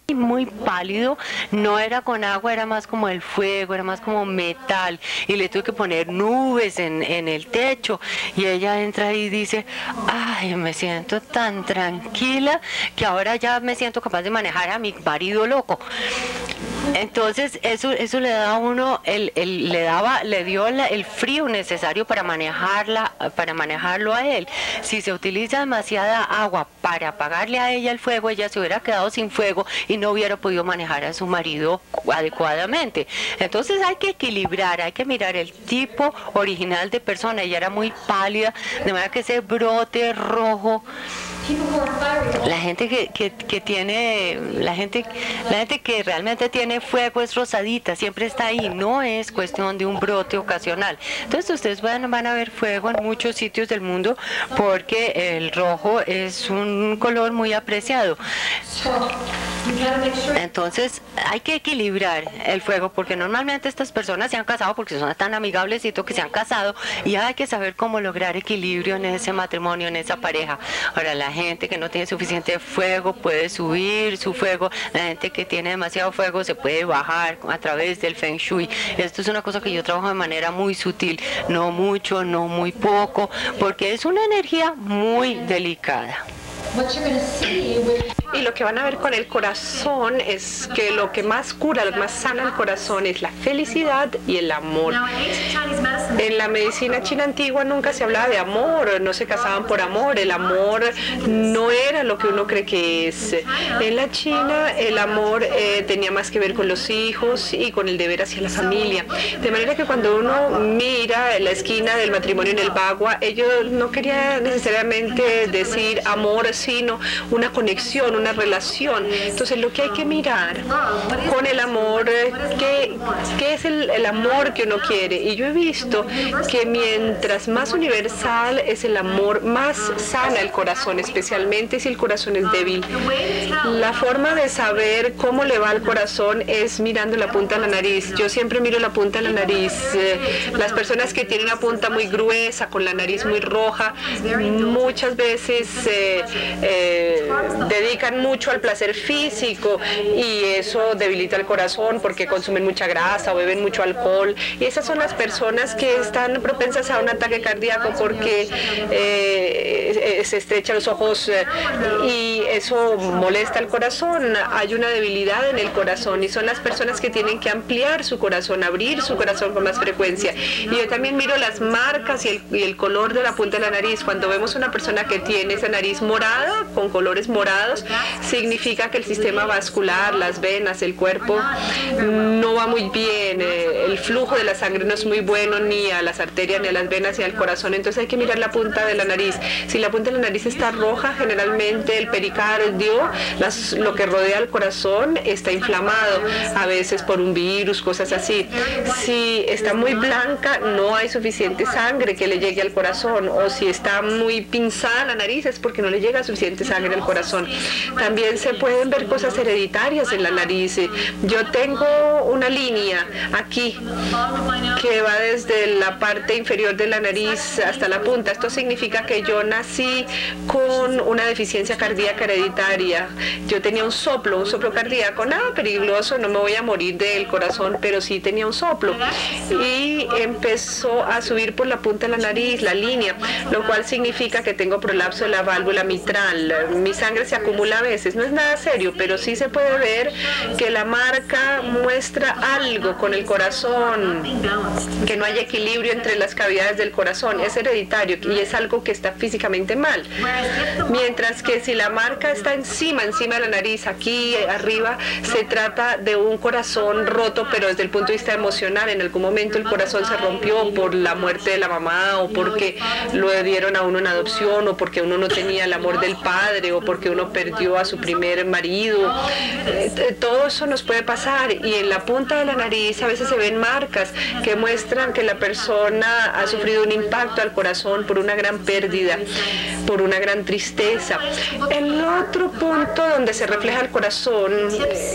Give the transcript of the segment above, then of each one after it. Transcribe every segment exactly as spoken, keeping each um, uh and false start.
muy pálido, no era con agua, era más como el fuego, era más como metal, y le tuve que poner nubes en, en el techo, y ella entra y dice, ay, me siento tan tranquila que ahora ya me siento capaz de manejar a mi marido loco. Entonces eso eso le da a uno el, el le daba le dio la, el frío necesario para manejarla para manejarlo a él. Si se utiliza demasiada agua para apagarle a ella el fuego, ella se hubiera quedado sin fuego y no hubiera podido manejar a su marido adecuadamente. Entonces hay que equilibrar, hay que mirar el tipo original de persona. Ella era muy pálida, de manera que ese brote rojo, la gente que, que, que tiene, la gente, la gente que realmente tiene fuego es rosadita, siempre está ahí, no es cuestión de un brote ocasional. Entonces ustedes van, van a ver fuego en muchos sitios del mundo porque el rojo es un color muy apreciado. Entonces hay que equilibrar el fuego, porque normalmente estas personas se han casado porque son tan amigablecitos que se han casado, y hay que saber cómo lograr equilibrio en ese matrimonio, en esa pareja. Ahora, la gente que no tiene suficiente fuego puede subir su fuego, la gente que tiene demasiado fuego se puede bajar a través del Feng Shui. Esto es una cosa que yo trabajo de manera muy sutil, no mucho, no muy poco, porque es una energía muy delicada. Y lo que van a ver con el corazón es que lo que más cura, lo que más sana el corazón es la felicidad y el amor. En la medicina china antigua nunca se hablaba de amor, no se casaban por amor, el amor no era lo que uno cree que es. En la China el amor eh, tenía más que ver con los hijos y con el deber hacia la familia. De manera que cuando uno mira la esquina del matrimonio en el Bagua, ellos no querían necesariamente decir amor, sino una conexión, una relación. Entonces lo que hay que mirar con el amor, ¿qué, qué es el, el amor que uno quiere? Y yo he visto que mientras más universal es el amor, más sana el corazón, especialmente si el corazón es débil. La forma de saber cómo le va al corazón es mirando la punta de la nariz. Yo siempre miro la punta de la nariz. Eh, las personas que tienen una punta muy gruesa, con la nariz muy roja, muchas veces eh, eh, dedican mucho al placer físico, y eso debilita el corazón porque consumen mucha grasa o beben mucho alcohol, y esas son las personas que están propensas a un ataque cardíaco porque eh, se estrechan los ojos eh, y eso molesta al corazón. Hay una debilidad en el corazón y son las personas que tienen que ampliar su corazón, abrir su corazón con más frecuencia. Y yo también miro las marcas y el, y el color de la punta de la nariz. Cuando vemos una persona que tiene esa nariz morada, con colores morados, significa que el sistema vascular, las venas, el cuerpo no va muy bien, eh, el flujo de la sangre no es muy bueno ni a las arterias, ni a las venas, ni al corazón. Entonces hay que mirar la punta de la nariz. Si la punta de la nariz está roja, generalmente el pericardio, las, lo que rodea el corazón, está inflamado, a veces por un virus, cosas así. Si está muy blanca, no hay suficiente sangre que le llegue al corazón, o si está muy pinzada la nariz es porque no le llega suficiente sangre al corazón. También se pueden ver cosas hereditarias en la nariz. Yo tengo una línea aquí que va desde la parte inferior de la nariz hasta la punta. Esto significa que yo nací con una deficiencia cardíaca hereditaria. Yo tenía un soplo, un soplo cardíaco, nada peligroso, no me voy a morir del corazón, pero sí tenía un soplo. Y empezó a subir por la punta de la nariz, la línea, lo cual significa que tengo prolapso de la válvula mitral. Mi sangre se acumula a veces, no es nada serio, pero sí se puede ver que la marca muestra algo con el corazón, que no hay equilibrio entre las cavidades del corazón, es hereditario y es algo que está físicamente mal. Mientras que si la marca está encima, encima de la nariz, aquí arriba, se trata de un corazón roto, pero desde el punto de vista emocional. En algún momento el corazón se rompió por la muerte de la mamá, o porque lo dieron a uno en adopción, o porque uno no tenía el amor del padre, o porque uno perdió a su primer marido. Todo eso nos puede pasar, y en la punta de la nariz a veces se ven marcas que muestran que la persona persona ha sufrido un impacto al corazón por una gran pérdida, por una gran tristeza. El otro punto donde se refleja el corazón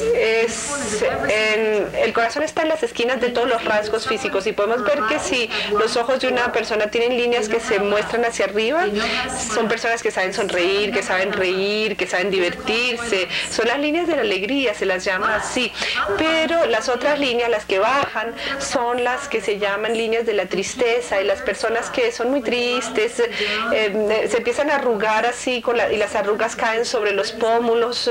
es en, el corazón está en las esquinas de todos los rasgos físicos y podemos ver que si los ojos de una persona tienen líneas que se muestran hacia arriba, son personas que saben sonreír, que saben reír, que saben divertirse, son las líneas de la alegría, se las llama así, pero las otras líneas, las que bajan, son las que se llaman líneas de la tristeza, y las personas que son muy tristes eh, se empiezan a arrugar así con la, y las arrugas caen sobre los pómulos.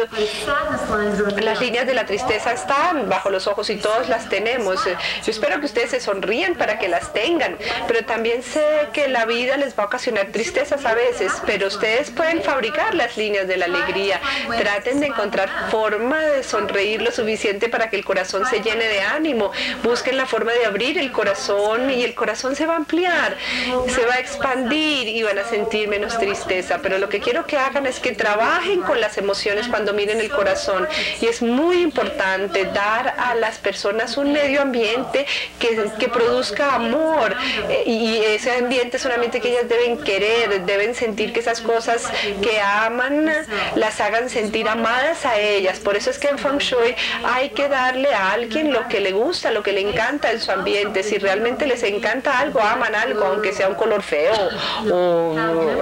Las líneas de la tristeza están bajo los ojos y todos las tenemos. Yo espero que ustedes se sonrían para que las tengan, pero también sé que la vida les va a ocasionar tristezas a veces, pero ustedes pueden fabricar las líneas de la alegría. Traten de encontrar forma de sonreír lo suficiente para que el corazón se llene de ánimo. Busquen la forma de abrir el corazón y el corazón se va a ampliar, se va a expandir y van a sentir menos tristeza. Pero lo que quiero que hagan es que trabajen con las emociones cuando miren el corazón, y es muy importante dar a las personas un medio ambiente que, que produzca amor, y ese ambiente es un ambiente que ellas deben querer, deben sentir que esas cosas que aman las hagan sentir amadas a ellas. Por eso es que en Feng Shui hay que darle a alguien lo que le gusta, lo que le encanta en su ambiente. Si realmente les encanta algo, aman algo, aunque sea un color feo o,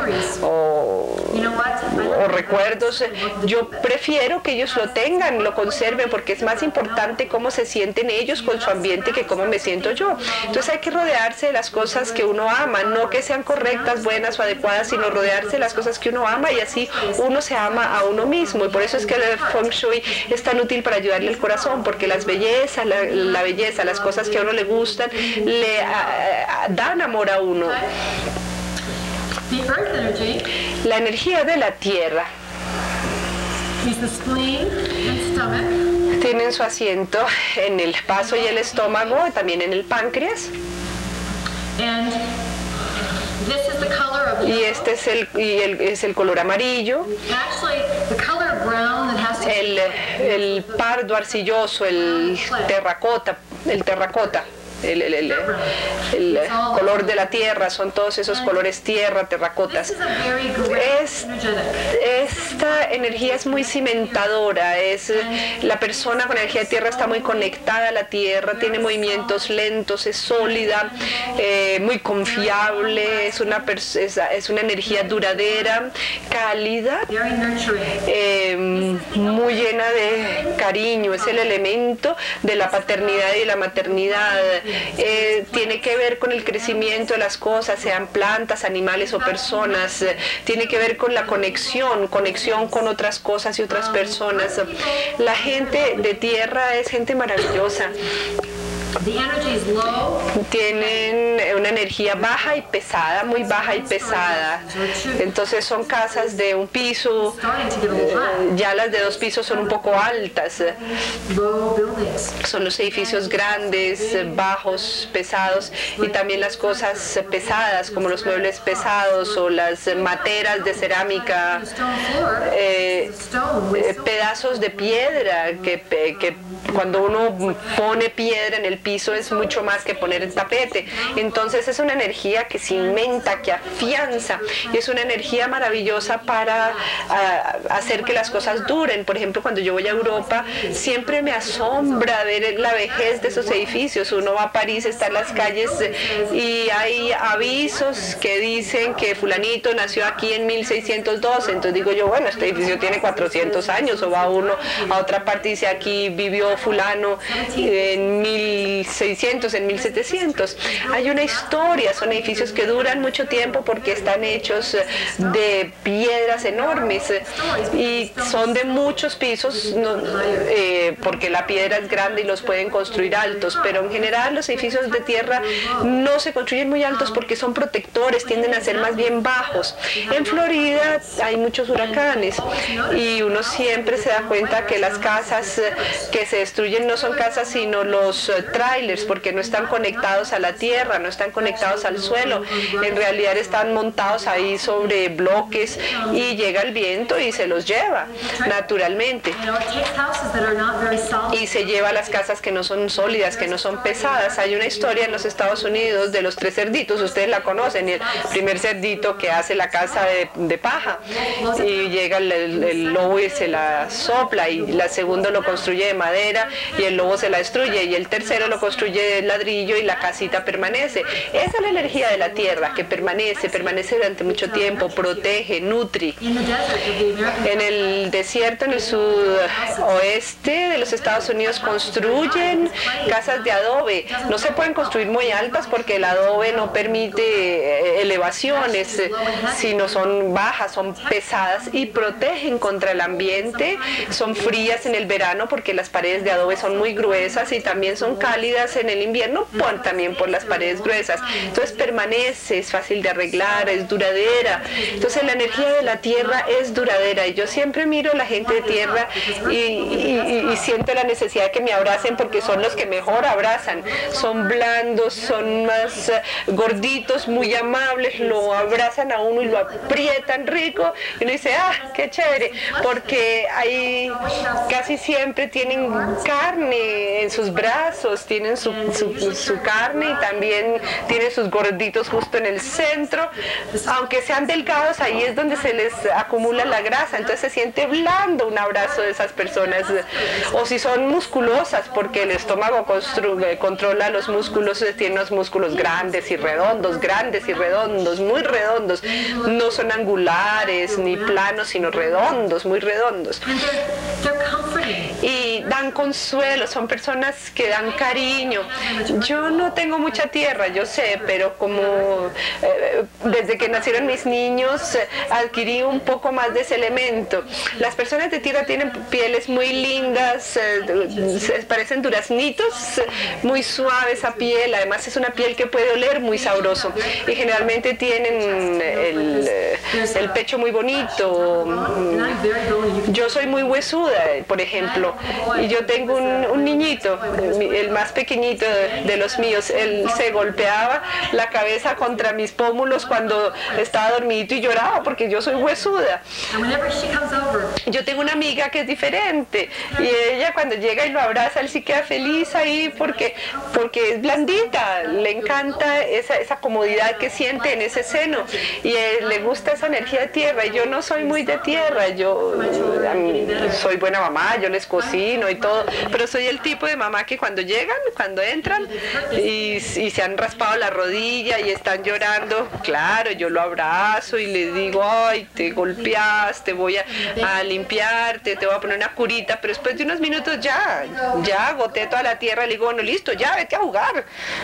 o, o recuerdos, yo prefiero que ellos lo tengan, lo conserven, porque es más importante cómo se sienten ellos con su ambiente que cómo me siento yo. Entonces hay que rodearse de las cosas que uno ama, no que sean correctas, buenas o adecuadas, sino rodearse de las cosas que uno ama, y así uno se ama a uno mismo. Y por eso es que el Feng Shui es tan útil para ayudarle al corazón, porque las bellezas, la, la belleza, las cosas que a uno le gustan, le a, a, dan amor a uno. La energía de la tierra tienen su asiento en el vaso y el estómago, también en el páncreas. Y este es el, y el, es el color amarillo, el, el pardo arcilloso, el terracota, el terracota. El, el, el, el color de la tierra, son todos esos colores tierra, terracotas. Es, esta energía es muy cimentadora, es, la persona con energía de tierra está muy conectada a la tierra, tiene movimientos lentos, es sólida, eh, muy confiable, es una, es, es una energía duradera, cálida, eh, muy llena de cariño, es el elemento de la paternidad y la maternidad. Eh, tiene que ver con el crecimiento de las cosas, sean plantas, animales o personas. Eh, tiene que ver con la conexión, conexión con otras cosas y otras personas. La gente de tierra es gente maravillosa. Tienen una energía baja y pesada, muy baja y pesada. Entonces son casas de un piso, ya las de dos pisos son un poco altas. Son los edificios grandes, bajos, pesados, y también las cosas pesadas como los muebles pesados o las materas de cerámica, eh, eh, pedazos de piedra que, que cuando uno pone piedra en el piso es mucho más que poner el tapete. Entonces es una energía que cimenta, que afianza, y es una energía maravillosa para uh, hacer que las cosas duren. Por ejemplo, cuando yo voy a Europa, siempre me asombra ver la vejez de esos edificios. Uno va a París, está en las calles y hay avisos que dicen que fulanito nació aquí en mil seiscientos doce. Entonces digo yo, bueno, este edificio tiene cuatrocientos años. O va uno a otra parte y dice, aquí vivió fulano en mil seiscientos, en mil setecientos. Hay una historia, son edificios que duran mucho tiempo porque están hechos de piedras enormes y son de muchos pisos, no, eh, porque la piedra es grande y los pueden construir altos, pero en general los edificios de tierra no se construyen muy altos porque son protectores, tienden a ser más bien bajos. En Florida hay muchos huracanes y uno siempre se da cuenta que las casas que se destruyen no son casas sino los trailers porque no están conectados a la tierra, no están conectados al suelo. En realidad están montados ahí sobre bloques y llega el viento y se los lleva naturalmente. Y se lleva a las casas que no son sólidas, que no son pesadas. Hay una historia en los Estados Unidos de los tres cerditos, ustedes la conocen, el primer cerdito que hace la casa de, de paja y llega el, el, el lobo y se la sopla, y el segundo lo construye de madera y el lobo se la destruye, y el tercero lo construye de ladrillo y la casita permanece. Esa es la energía de la tierra, que permanece, permanece durante mucho tiempo, protege, nutre. En el desierto, en el sudoeste de los Estados Unidos, construyen casas de adobe. No se pueden construir muy altas porque el adobe no permite elevaciones, sino son bajas, son pesadas y protegen contra el ambiente. Son frías en el verano porque las paredes de adobe son muy gruesas, y también son cálidas en el invierno por, también por las paredes gruesas. Entonces permanece, es fácil de arreglar, es duradera. Entonces la energía de la tierra es duradera, y yo siempre miro a la gente de tierra y, y, y siento la necesidad de que me abracen porque son los que mejor abrazan. Son blandos, son más uh, gorditos, muy amables, lo abrazan a uno y lo aprietan rico y uno dice, ah, qué chévere, porque ahí casi siempre tienen carne en sus brazos, tienen su, su, su carne, y también tienen sus gorditos justo en el centro. Aunque sean delgados, ahí es donde se les acumula la grasa, entonces se siente blando un abrazo de esas personas. O si son musculosas, porque el estómago controla los músculos, tiene unos músculos grandes y redondos, grandes y redondos, muy redondos, no son angulares ni planos, sino redondos, muy redondos. Y dan consuelo, son personas que dan cariño. Yo no tengo mucha tierra, yo sé, pero como eh, desde que nacieron mis niños eh, adquirí un poco más de ese elemento. Las personas de tierra tienen pieles muy lindas, eh, parecen duraznitos, eh, muy suave esa piel, además es una piel que puede oler muy sabroso, y generalmente tienen el, el pecho muy bonito. Yo soy muy huesuda, por ejemplo, y yo tengo un, un niñito, el más pequeñito de, de los míos, él se golpeaba la cabeza contra mis pómulos cuando estaba dormidito y lloraba porque yo soy huesuda. Yo tengo una amiga que es diferente, y ella cuando llega y lo abraza, él sí queda feliz ahí porque, porque es blandita, le encanta esa, esa comodidad que siente en ese seno, y él, le gusta esa energía de tierra. Y yo no soy muy de tierra, yo a mí, soy buena mamá, yo les cocino y todo, pero soy el tipo de mamá que cuando llegan, cuando entran y, y se han raspado la rodilla y están llorando, claro, yo lo abrazo y le digo, ay, te golpeaste, voy a, a limpiarte, te voy a poner una curita, pero después de unos minutos ya, ya agoté toda la tierra, le digo, bueno, listo, ya, vete a jugar.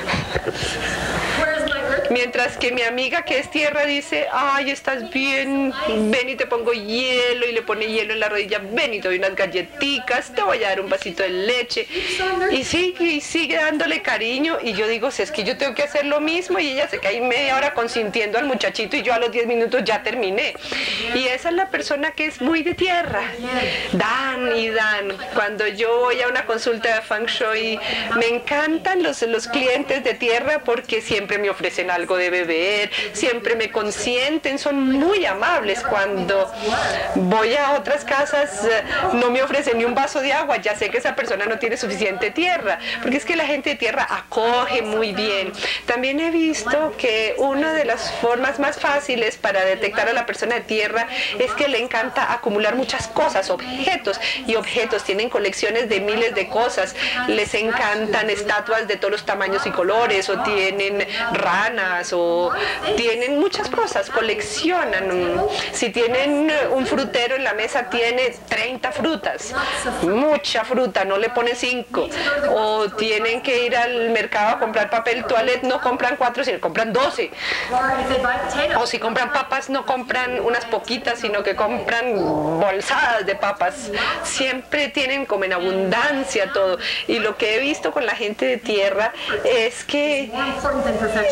Mientras que mi amiga que es tierra dice, ay, estás bien, ven y te pongo hielo, y le pone hielo en la rodilla, ven y te doy unas galletitas, te voy a dar un vasito de leche, y sigue y sigue dándole cariño. Y yo digo, si es que yo tengo que hacer lo mismo, y ella se queda ahí media hora consintiendo al muchachito y yo a los diez minutos ya terminé. Y esa es la persona que es muy de tierra, dan y dan. Cuando yo voy a una consulta de Feng Shui, me encantan los, los clientes de tierra porque siempre me ofrecen algo de beber, siempre me consienten, son muy amables. Cuando voy a otras casas no me ofrecen ni un vaso de agua, ya sé que esa persona no tiene suficiente tierra, porque es que la gente de tierra acoge muy bien. También he visto que una de las formas más fáciles para detectar a la persona de tierra es que le encanta acumular muchas cosas, objetos, y objetos, tienen colecciones de miles de cosas, les encantan estatuas de todos los tamaños y colores, o tienen ranas, o tienen muchas cosas, coleccionan. Si tienen un frutero en la mesa, tiene treinta frutas, mucha fruta, no le pone cinco. O tienen que ir al mercado a comprar papel toilet, no compran cuatro, sino compran doce. O si compran papas, no compran unas poquitas, sino que compran bolsadas de papas. Siempre tienen como en abundancia todo. Y lo que he visto con la gente de tierra es que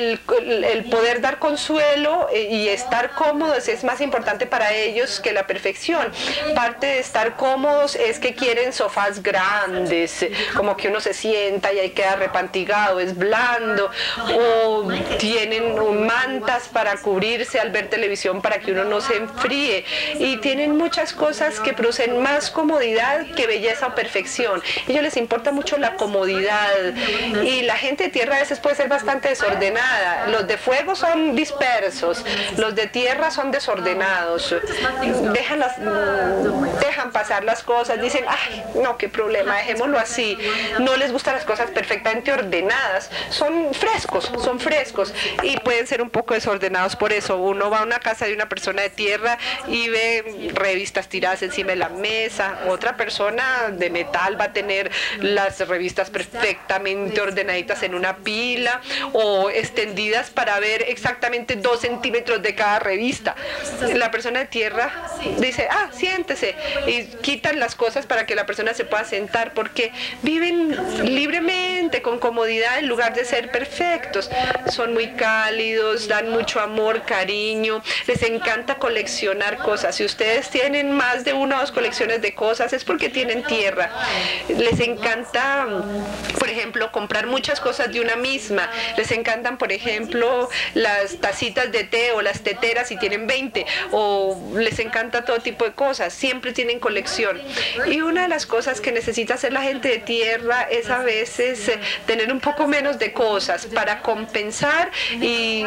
el, el, el poder dar consuelo y estar cómodos es más importante para ellos que la perfección. Parte de estar cómodos es que quieren sofás grandes, como que uno se sienta y ahí queda repantigado, es blando, o tienen mantas para cubrirse al ver televisión para que uno no se enfríe, y tienen muchas cosas que producen más comodidad que belleza o perfección. A ellos les importa mucho la comodidad, y la gente de tierra a veces puede ser bastante desordenada. Los de fuego son dispersos, los de tierra son desordenados, dejan, las, dejan pasar las cosas, dicen, ay, no, qué problema, dejémoslo así. No les gustan las cosas perfectamente ordenadas, son frescos, son frescos, y pueden ser un poco desordenados por eso. Uno va a una casa de una persona de tierra y ve revistas tiradas encima de la mesa, otra persona de metal va a tener las revistas perfectamente ordenaditas en una pila o extendidas para ver exactamente dos centímetros de cada revista. La persona de tierra dice, ah, siéntese, y quitan las cosas para que la persona se pueda sentar, porque viven libremente, con comodidad, en lugar de ser perfectos. Son muy cálidos, dan mucho amor, cariño, les encanta coleccionar cosas. Si ustedes tienen más de una o dos colecciones de cosas, es porque tienen tierra. Les encanta, por ejemplo, comprar muchas cosas de una misma. Les encantan, por ejemplo, las tacitas de té o las teteras si tienen veinte, o les encanta todo tipo de cosas. Siempre tienen colección. Y una de las cosas que necesita hacer la gente de tierra es a veces eh, tener un poco menos de cosas para compensar y,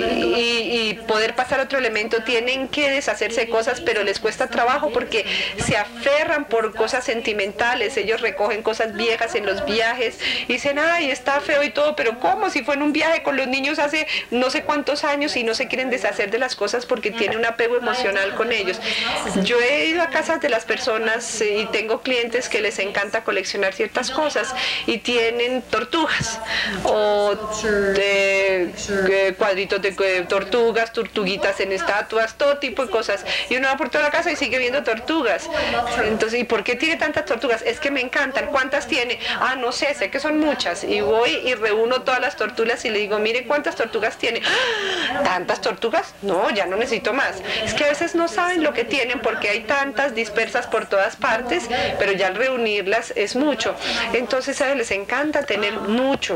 y, y poder pasar a otro elemento. Tienen que deshacerse de cosas, pero les cuesta trabajo porque se aferran por cosas sentimentales. Ellos recogen cosas viejas en los viajes y dicen, ay, está feo y todo, pero ¿cómo? Si fue en un viaje con los niños hace no sé cuántos años, y no se quieren deshacer de las cosas porque tienen un apego emocional con ellos. Yo he ido a casas de las personas y tengo clientes que les encanta coleccionar ciertas cosas y tienen tortugas o de, de cuadritos de, de tortugas, tortuguitas en estatuas, todo tipo de cosas, y uno va por toda la casa y sigue viendo tortugas. Entonces, ¿y por qué tiene tantas tortugas? Es que me encantan. ¿Cuántas tiene? Ah, no sé, sé que son muchas, y voy y reúno todas las tortugas y le digo, mire cuántas tortugas tiene. ¡Ah! ¿Tantas tortugas? No, ya no necesito más. Es que a veces no saben lo que tienen porque hay tantas dispersas por todas partes, pero ya al reunirlas es mucho. Entonces a ellos les encanta tener mucho.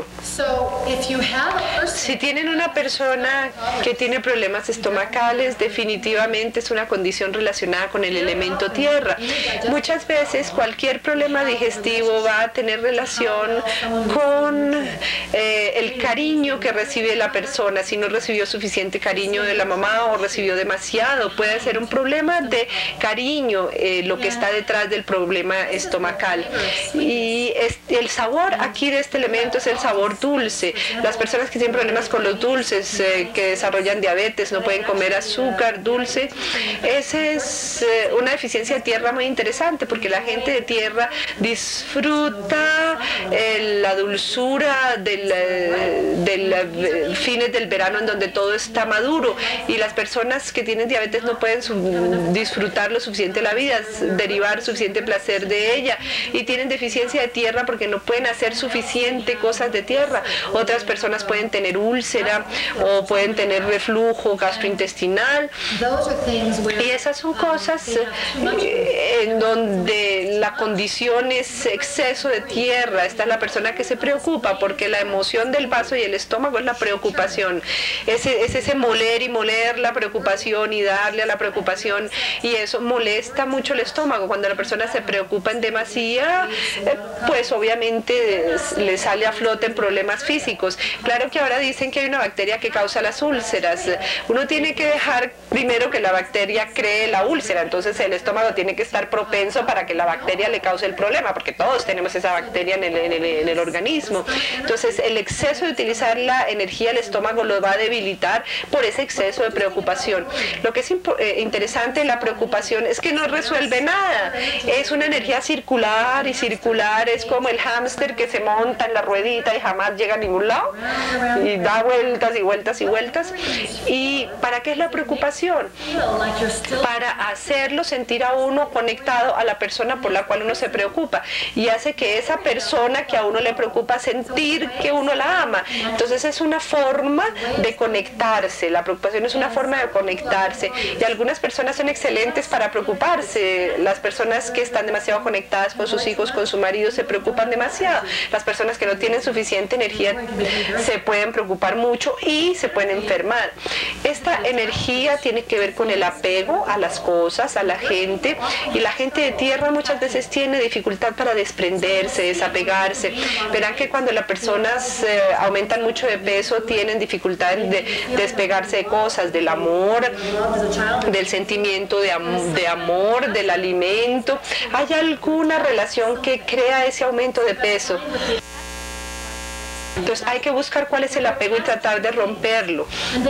Si tienen una persona que tiene problemas estomacales, definitivamente es una condición relacionada con el elemento tierra. Muchas veces cualquier problema digestivo va a tener relación con eh, el cariño que recibe la persona. Si no recibió suficiente cariño de la mamá o recibió demasiado, puede ser un problema de cariño eh, lo que está detrás del problema estomacal. Y es, el sabor aquí de este elemento es el sabor dulce. Las personas que tienen problemas con los dulces, eh, que desarrollan diabetes, no pueden comer azúcar dulce, esa es eh, una deficiencia de tierra muy interesante, porque la gente de tierra disfruta eh, la dulzura del, del eh, fines del verano en donde todo está maduro, y las personas que tienen diabetes no pueden su, disfrutar lo suficiente la vida, derivar suficiente placer de ella, y tienen deficiencia de tierra porque no pueden hacer suficiente cosas de tierra. Otras personas pueden tener úlcera o pueden tener reflujo gastrointestinal, y esas son cosas eh, en donde la condición es exceso de tierra. Está la persona que se preocupa, porque la emoción del vaso y el estómago es la preocupación, es, es ese moler y moler la preocupación y darle a la preocupación, y eso molesta mucho el estómago. Cuando la persona se preocupa en demasía, eh, pues obviamente le sale a flote en problemas físicos. Claro que ahora dicen que hay una bacteria que causa las úlceras. Uno tiene que dejar primero que la bacteria cree la úlcera, entonces el estómago tiene que estar propenso para que la bacteria le cause el problema, porque todos tenemos esa bacteria en el, en el, en el organismo. Entonces el exceso de utilizar la energía del estómago lo va a debilitar por ese exceso de preocupación. Lo que es eh, interesante de la preocupación es que no resuelve nada, es una energía circular, y circular es como el hámster que se monta en la ruedita y jamás llega a ningún lado y da vueltas y vueltas y vueltas. vueltas. ¿Y para qué es la preocupación? Para hacerlo sentir a uno conectado a la persona por la cual uno se preocupa, y hace que esa persona que a uno le preocupa sentir que uno la ama. Entonces es una forma de conectarse, la preocupación es una forma de conectarse, y algunas personas son excelentes para preocuparse. Las personas que están demasiado conectadas con sus hijos, con su marido, se preocupan demasiado. Las personas que no tienen suficiente energía se pueden preocupar mucho y se pueden enfermar. Esta energía tiene que ver con el apego a las cosas, a la gente, y la gente de tierra muchas veces tiene dificultad para desprenderse, desapegarse. Verán que cuando las personas eh, aumentan mucho de peso, tienen dificultad de despegarse de cosas, del amor, del sentimiento de, am de amor, del alimento. ¿Hay alguna relación que crea ese aumento de peso? Entonces hay que buscar cuál es el apego y tratar de romperlo.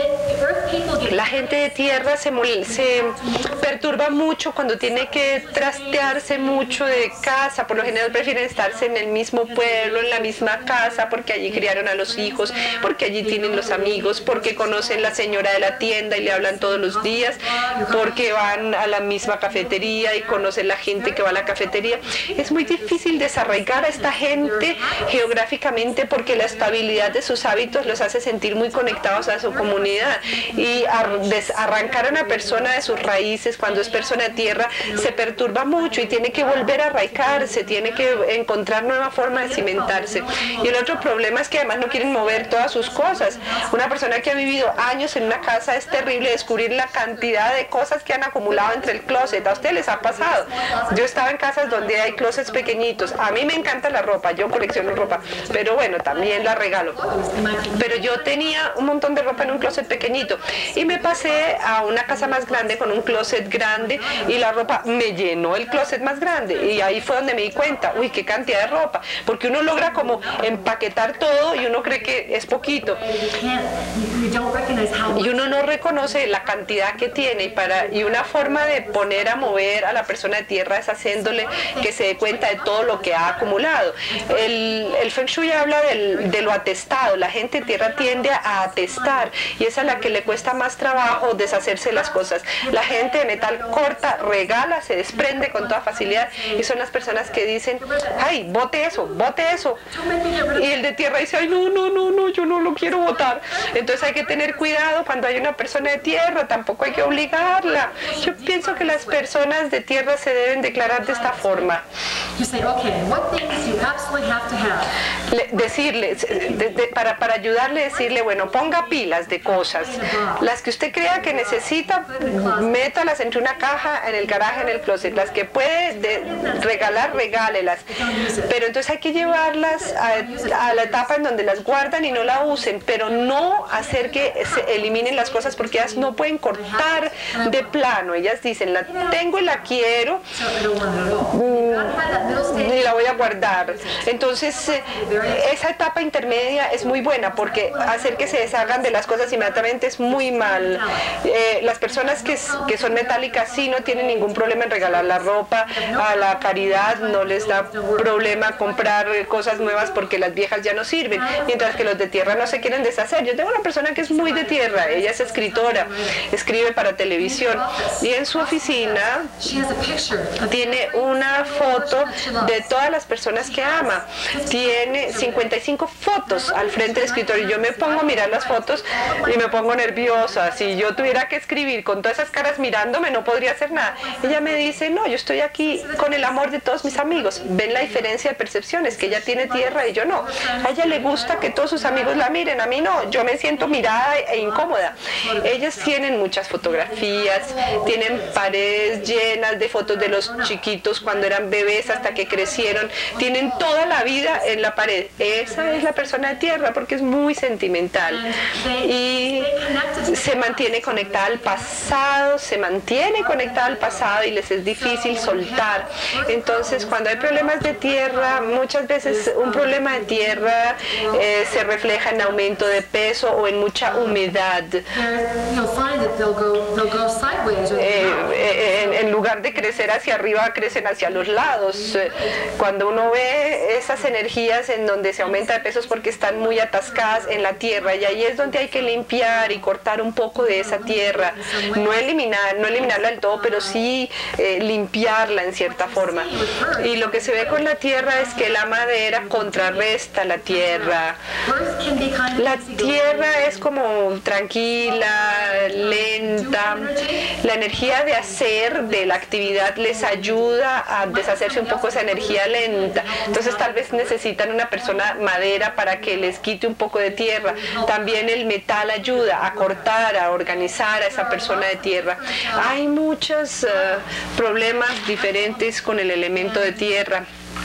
La gente de tierra se, se perturba mucho cuando tiene que trastearse mucho de casa. Por lo general prefieren estarse en el mismo pueblo, en la misma casa, porque allí criaron a los hijos, porque allí tienen los amigos, porque conocen la señora de la tienda y le hablan todos los días, porque van a la misma cafetería y conocen la gente que va a la cafetería. Es muy difícil desarraigar a esta gente geográficamente, porque la estabilidad de sus hábitos los hace sentir muy conectados a su comunidad, y arrancar a una persona de sus raíces cuando es persona de tierra se perturba mucho y tiene que volver a arraigarse, tiene que encontrar nueva forma de cimentarse. Y el otro problema es que además no quieren mover todas sus cosas. Una persona que ha vivido años en una casa es terrible descubrir la cantidad de cosas que han acumulado entre el closet. ¿A ustedes les ha pasado? Yo estaba en casas donde hay closets pequeñitos. A mí me encanta la ropa, yo colecciono ropa, pero bueno, también la regalo. Pero yo tenía un montón de ropa en un closet pequeñito y me pasé a una casa más grande con un closet grande, y la ropa me llenó el closet más grande, y ahí fue donde me di cuenta, uy, qué cantidad de ropa, porque uno logra como empaquetar todo y uno cree que es poquito y uno no reconoce la cantidad que tiene. Y, para, y una forma de poner a mover a la persona de tierra es haciéndole que se dé cuenta de todo lo que ha acumulado. El, el Feng Shui habla del, de lo atestado. La gente de tierra tiende a atestar, y es a la que le cuesta más trabajo deshacerse de las cosas. La gente de metal corta, regala, se desprende con toda facilidad, y son las personas que dicen, ay, bote eso, bote eso, y el de tierra dice, ay, no, no, no, no, yo no lo quiero botar. Entonces hay que tener cuidado cuando hay una persona de tierra, tampoco hay que obligarla. Yo pienso que las personas de tierra se deben declarar de esta forma. Le, decirle, de, de, para, para ayudarle, decirle, bueno, ponga pilas de cosas. Las que usted crea que necesita, métalas entre una caja, en el garaje, en el closet. Las que puede de, regalar, regálelas. Pero entonces hay que llevarlas a, a la etapa en donde las guardan y no la usen, pero no hacer que se eliminen las cosas, porque ellas no pueden cortar de plano. Ellas dicen, la tengo y la quiero, y la voy a guardar. Entonces esa etapa intermedia es muy buena, porque hacer que se deshagan de las cosas inmediatamente es muy mal. Eh, las personas que, que son metálicas sí no tienen ningún problema en regalar la ropa a la caridad, no les da problema comprar cosas nuevas porque las viejas ya no sirven, mientras que los de tierra no se quieren deshacer. Yo tengo una persona que es muy de tierra, ella es escritora, escribe para televisión, y en su oficina tiene una foto de todas las personas que ama. Tiene cincuenta y cinco fotos al frente del escritorio, y yo me pongo a mirar las fotos y me pongo nerviosa. Si yo tuviera que escribir con todas esas caras mirándome, no podría hacer nada. Ella me dice, no, yo estoy aquí con el amor de todos mis amigos. Ven la diferencia de percepciones, que ella tiene tierra y yo no. A ella le gusta que todos sus amigos la miren, a mí no, yo me siento mirada e incómoda. Ellas tienen muchas fotografías, tienen paredes llenas de fotos de los chiquitos cuando eran bebés hasta que crecieron, tienen toda la vida en la pared. Esa es la persona de tierra, porque es muy sentimental y se mantiene conectada al pasado, se mantiene conectada al pasado y les es difícil soltar. Entonces, cuando hay problemas de tierra, muchas veces un problema de tierra eh, se refleja en aumento de peso o en mucha humedad. Eh, eh, en, en lugar de crecer hacia arriba, crecen hacia los lados. Eh, cuando uno ve esas energías en donde se aumenta de pesos porque están muy atascadas en la tierra, y ahí es donde hay que limpiar y cortar un poco de esa tierra, no eliminar, no eliminarla del todo, pero sí eh, limpiarla en cierta forma. Y lo que se ve con la tierra es que la madera contrarresta la tierra. La tierra es como tranquila, lenta. La energía de hacer, de la actividad, les ayuda a deshacerse un poco esa energía lenta. Entonces tal vez necesitan una persona madera para que les quite un poco de tierra. También el metal ayuda a cortar, a organizar a esa persona de tierra. Hay muchos uh, problemas diferentes con el elemento de tierra.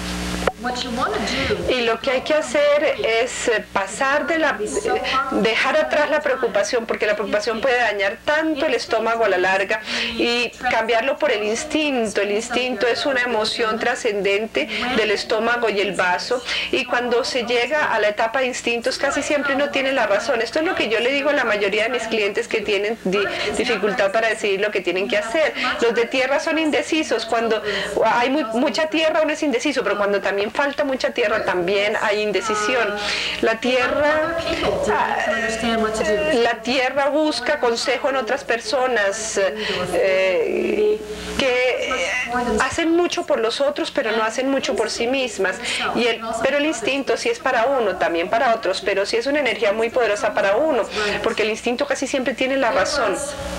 Y lo que hay que hacer es pasar de la, dejar atrás la preocupación, porque la preocupación puede dañar tanto el estómago a la larga, y cambiarlo por el instinto. El instinto es una emoción trascendente del estómago y el vaso, y cuando se llega a la etapa de instintos casi siempre uno tiene la razón. Esto es lo que yo le digo a la mayoría de mis clientes que tienen di dificultad para decidir lo que tienen que hacer. Los de tierra son indecisos. Cuando hay muy, mucha tierra uno es indeciso, pero cuando también falta mucha tierra también hay indecisión. La tierra, la tierra busca consejo en otras personas eh, que hacen mucho por los otros, pero no hacen mucho por sí mismas. Y el, pero el instinto sí es para uno, también para otros, pero sí es una energía muy poderosa para uno, porque el instinto casi siempre tiene la razón.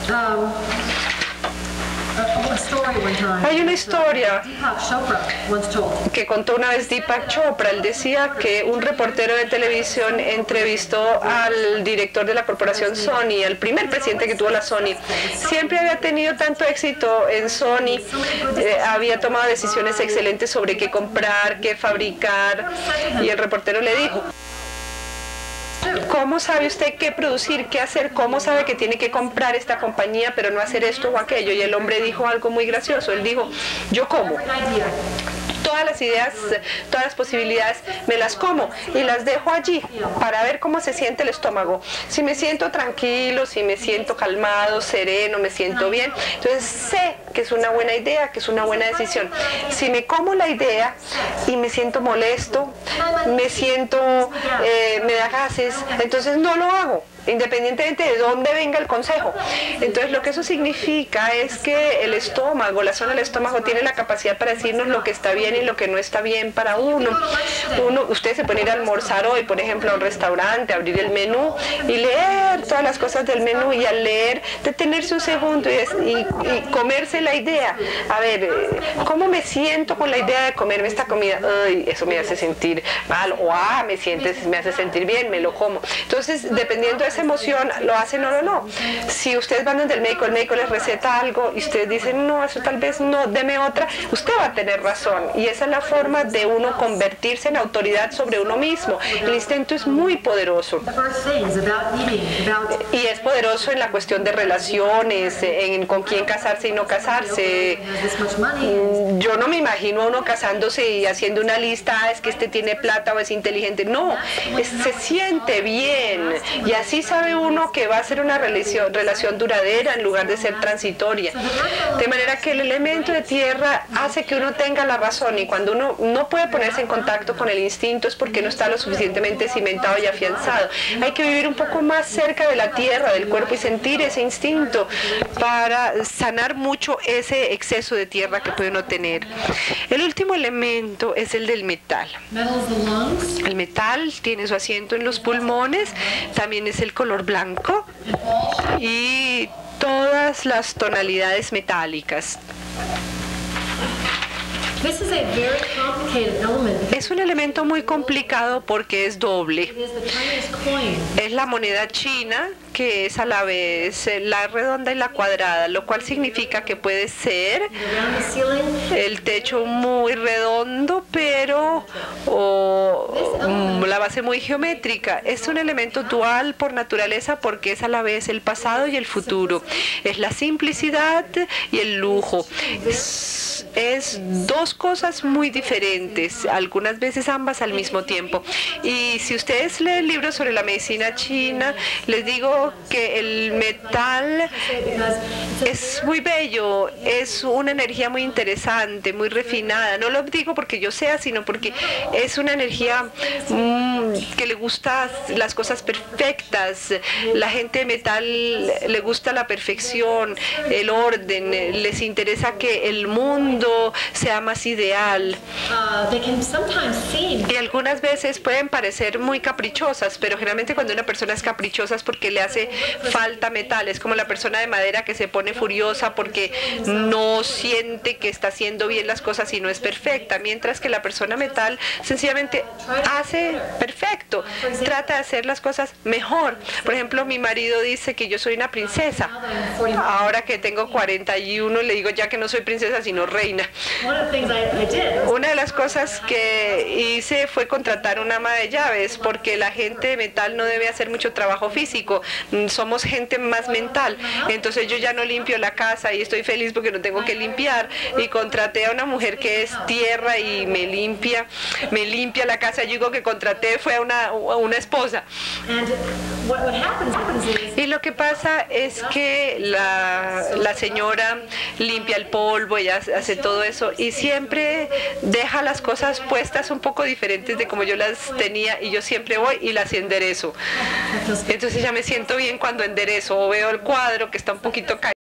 Hay una historia que contó una vez Deepak Chopra. Él decía que un reportero de televisión entrevistó al director de la corporación Sony, al primer presidente que tuvo la Sony. Siempre había tenido tanto éxito en Sony, eh, había tomado decisiones excelentes sobre qué comprar, qué fabricar, y el reportero le dijo: ¿cómo sabe usted qué producir, qué hacer? ¿Cómo sabe que tiene que comprar esta compañía pero no hacer esto o aquello? Y el hombre dijo algo muy gracioso. Él dijo: yo como. Todas las ideas, todas las posibilidades me las como y las dejo allí para ver cómo se siente el estómago. Si me siento tranquilo, si me siento calmado, sereno, me siento bien, entonces sé que es una buena idea, que es una buena decisión. Si me como la idea y me siento molesto, me siento, eh, me da gases, entonces no lo hago, independientemente de dónde venga el consejo. Entonces lo que eso significa es que el estómago, la zona del estómago tiene la capacidad para decirnos lo que está bien y lo que no está bien para uno. Uno ustedes se pueden ir a almorzar hoy, por ejemplo, a un restaurante, abrir el menú y leer todas las cosas del menú, y al leer detenerse un segundo y, y, y comerse la idea. A ver, ¿cómo me siento con la idea de comerme esta comida? Ay, eso me hace sentir mal, o ah, me sientes, me hace sentir bien, me lo como. Entonces, dependiendo de esa emoción, lo hacen o no, no. Si ustedes van donde el médico, el médico les receta algo y ustedes dicen: no, eso tal vez no, deme otra, usted va a tener razón. Y esa es la forma de uno convertirse en autoridad sobre uno mismo. El instinto es muy poderoso. Y es poderoso en la cuestión de relaciones, en con quién casarse y no casarse. Yo no me imagino a uno casándose y haciendo una lista: ah, es que este tiene plata o es inteligente. No, es, se siente bien. Y así sabe uno que va a ser una relación, relación duradera en lugar de ser transitoria. De manera que el elemento de tierra hace que uno tenga la razón, y cuando uno no puede ponerse en contacto con el instinto es porque no está lo suficientemente cimentado y afianzado. Hay que vivir un poco más cerca de la tierra, del cuerpo, y sentir ese instinto para sanar mucho ese exceso de tierra que puede uno tener. El último elemento es el del metal. El metal tiene su asiento en los pulmones, también es el color blanco y todas las tonalidades metálicas. Es un elemento muy complicado porque es doble. Es la moneda china, que es a la vez la redonda y la cuadrada, lo cual significa que puede ser el techo muy redondo, pero o, o, la base muy geométrica. Es un elemento dual por naturaleza porque es a la vez el pasado y el futuro. Es la simplicidad y el lujo. Es, es dos cosas muy diferentes, algunas veces ambas al mismo tiempo. Y si ustedes leen libros sobre la medicina china, les digo que el metal es muy bello, es una energía muy interesante, muy refinada. No lo digo porque yo sea, sino porque es una energía mmm, que le gusta las cosas perfectas. La gente de metal le gusta la perfección, el orden, les interesa que el mundo sea más ideal. Y algunas veces pueden parecer muy caprichosas, pero generalmente cuando una persona es caprichosa es porque le hace falta metal. Es como la persona de madera que se pone furiosa porque no siente que está haciendo bien las cosas y no es perfecta, mientras que la persona metal sencillamente hace perfecto, trata de hacer las cosas mejor. Por ejemplo, mi marido dice que yo soy una princesa. Ahora que tengo cuarenta y uno le digo ya que no soy princesa sino reina. Una de las cosas que hice fue contratar una ama de llaves, porque la gente de metal no debe hacer mucho trabajo físico, somos gente más mental. Entonces yo ya no limpio la casa y estoy feliz porque no tengo que limpiar, y contraté a una mujer que es tierra y me limpia, me limpia la casa. Yo digo que contraté fue a una, a una esposa. Y lo que pasa es que la, la señora limpia el polvo, ella hace todo eso y siempre deja las cosas puestas un poco diferentes de como yo las tenía, y yo siempre voy y las enderezo. Entonces ya me siento bien cuando enderezo o veo el cuadro que está un poquito caído.